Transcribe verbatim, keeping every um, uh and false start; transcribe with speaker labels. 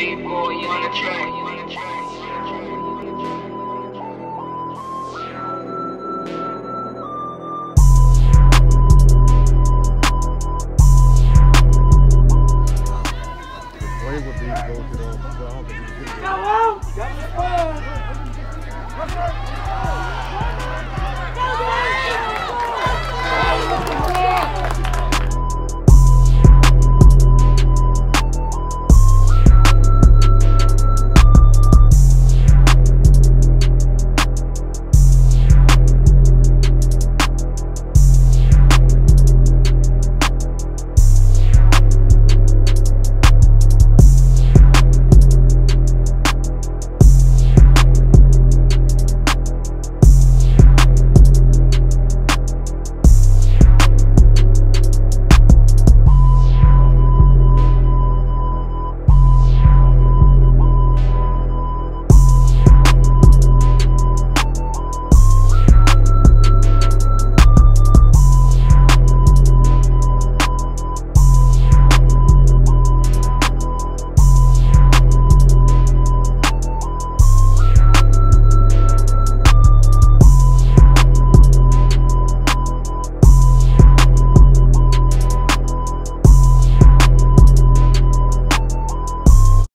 Speaker 1: Big boy, you on the track. You on the track.
Speaker 2: Play with these, go to the, I don't think